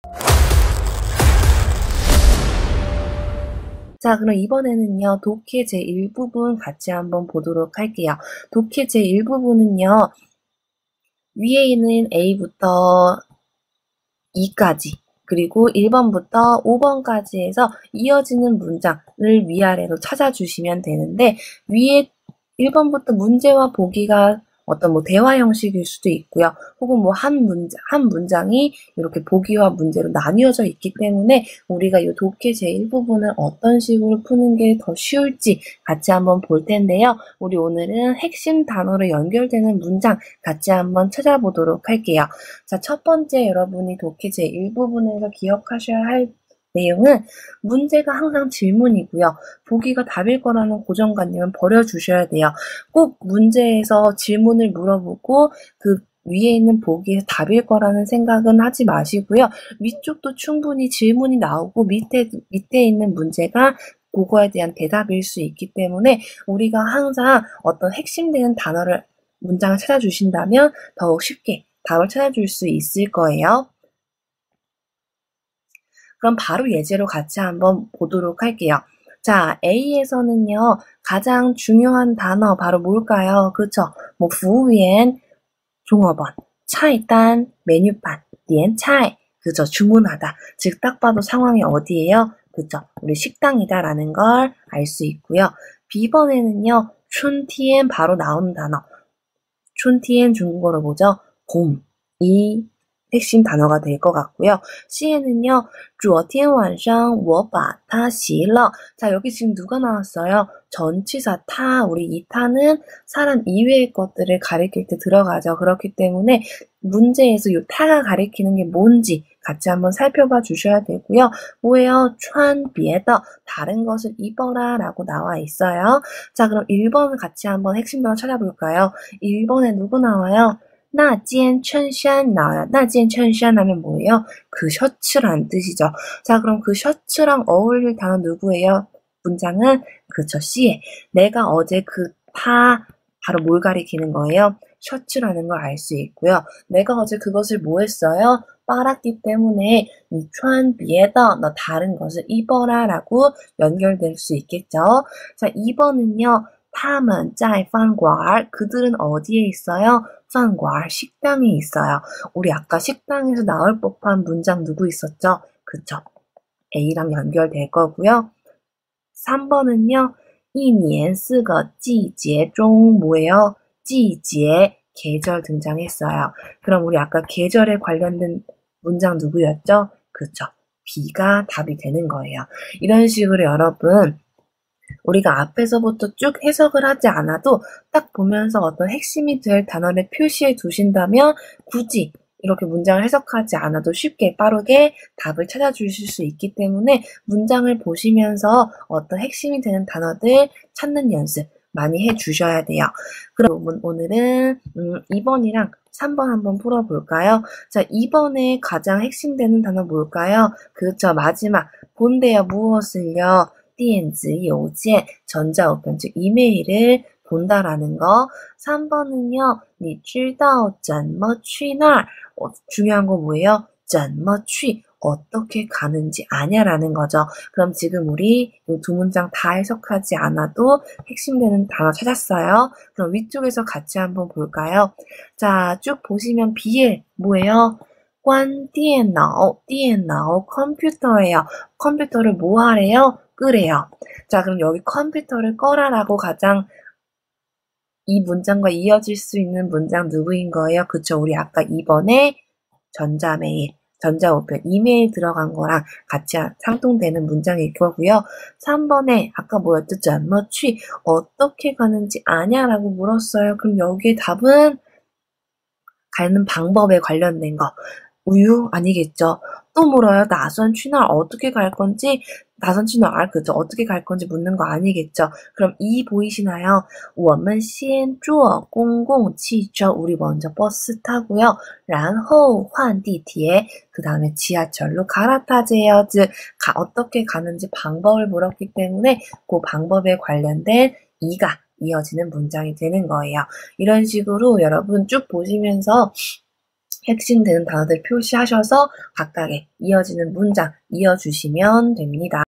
자, 그럼 이번에는요, 독해 제1부분 같이 한번 보도록 할게요. 독해 제1부분은요, 위에 있는 A부터 E까지, 그리고 1번부터 5번까지 해서 이어지는 문장을 위아래로 찾아주시면 되는데, 위에 1번부터 문제와 보기가 어떤 대화 형식일 수도 있고요. 혹은 한 문장이 이렇게 보기와 문제로 나뉘어져 있기 때문에 우리가 이 독해 제1부분을 어떤 식으로 푸는 게 더 쉬울지 같이 한번 볼 텐데요. 우리 오늘은 핵심 단어로 연결되는 문장 같이 한번 찾아보도록 할게요. 자, 첫 번째 여러분이 독해 제1부분에서 기억하셔야 할 내용은 문제가 항상 질문이고요. 보기가 답일 거라는 고정관념은 버려주셔야 돼요. 꼭 문제에서 질문을 물어보고 그 위에 있는 보기에서 답일 거라는 생각은 하지 마시고요. 위쪽도 충분히 질문이 나오고 밑에 있는 문제가 그거에 대한 대답일 수 있기 때문에 우리가 항상 어떤 핵심되는 단어를 문장을 찾아주신다면 더욱 쉽게 답을 찾아줄 수 있을 거예요. 그럼 바로 예제로 같이 한번 보도록 할게요. 자, A에서는요, 가장 중요한 단어 바로 뭘까요? 그쵸?服务员, 종업원, 菜单, 메뉴판, 点菜, 그죠? 주문하다. 즉, 딱 봐도 상황이 어디예요? 그죠? 우리 식당이다라는 걸 알 수 있고요. B번에는요, 춘티엔 바로 나오는 단어. 춘티엔 중국어로 뭐죠? 봄. 이 핵심 단어가 될 것 같고요. C에는요, 昨天晚上我把它洗了. 자, 여기 지금 누가 나왔어요? 전치사 타. 우리 이 타는 사람 이외의 것들을 가리킬 때 들어가죠. 그렇기 때문에 문제에서 이 타가 가리키는 게 뭔지 같이 한번 살펴봐 주셔야 되고요. 뭐예요? 穿别的, 다른 것을 입어라 라고 나와 있어요. 자, 그럼 1번 같이 한번 핵심 단어 찾아볼까요? 1번에 누구 나와요? 那件衬衫 나와요. 那件衬衫 하면 뭐예요? 그 셔츠란 뜻이죠. 자, 그럼 그 셔츠랑 어울릴 단어 누구예요? 문장은 그쵸, C에. 내가 어제 바로 뭘 가리키는 거예요? 셔츠라는 걸 알 수 있고요. 내가 어제 그것을 뭐 했어요? 빨았기 때문에 你穿别的, 너 다른 것을 입어라 라고 연결될 수 있겠죠. 자, 2번은요. 他们在饭馆, 그들은 어디에 있어요? 饭馆, 식당에 있어요. 우리 아까 식당에서 나올 법한 문장 누구 있었죠? 그쵸? A랑 연결될 거고요. 3번은요. 一年四个季节中 뭐예요? 季节, 계절 등장했어요. 그럼 우리 아까 계절에 관련된 문장 누구였죠? 그쵸? B가 답이 되는 거예요. 이런 식으로 여러분 우리가 앞에서부터 쭉 해석을 하지 않아도 딱 보면서 어떤 핵심이 될 단어를 표시해 두신다면 굳이 이렇게 문장을 해석하지 않아도 쉽게 빠르게 답을 찾아주실 수 있기 때문에 문장을 보시면서 어떤 핵심이 되는 단어들 찾는 연습 많이 해주셔야 돼요. 그럼 오늘은 2번이랑 3번 한번 풀어볼까요? 자, 2번에 가장 핵심되는 단어 뭘까요? 그렇죠, 마지막 본대요. 무엇을요? 电子邮件, 전자우편, 즉 이메일을 본다라는 거. 3번은요, 你知道怎么去那儿? 중요한 거 뭐예요? 怎么去, 어떻게 가는지 아냐라는 거죠. 그럼 지금 우리 이 두 문장 다 해석하지 않아도 핵심되는 단어 찾았어요. 그럼 위쪽에서 같이 한번 볼까요? 자, 쭉 보시면 B에 뭐예요? 关电脑, 电脑, 컴퓨터예요. 컴퓨터를 뭐 하래요? 끄래요. 자, 그럼 여기 컴퓨터를 꺼라라고 가장 이 문장과 이어질 수 있는 문장 누구인 거예요? 그쵸? 우리 아까 2번에 전자메일, 전자우편, 이메일 들어간 거랑 같이 상통되는 문장일 거고요. 3번에 아까 뭐였죠? 怎么去, 어떻게 가는지 아냐라고 물었어요. 그럼 여기에 답은 가는 방법에 관련된 거. 우유? 아니겠죠. 또 물어요. 打算去哪儿? 어떻게 갈 건지, 打算去哪儿? 그죠? 어떻게 갈 건지 묻는 거 아니겠죠. 그럼 이 보이시나요? 我们先坐公共汽车, 우리 먼저 버스 타고요. 然后换地铁, 그 다음에 지하철로 갈아타세요. 즉 어떻게 가는지 방법을 물었기 때문에 그 방법에 관련된 이가 이어지는 문장이 되는 거예요. 이런 식으로 여러분 쭉 보시면서 핵심 되는 단어들 표시하셔서 각각의 이어지는 문장 이어주시면 됩니다.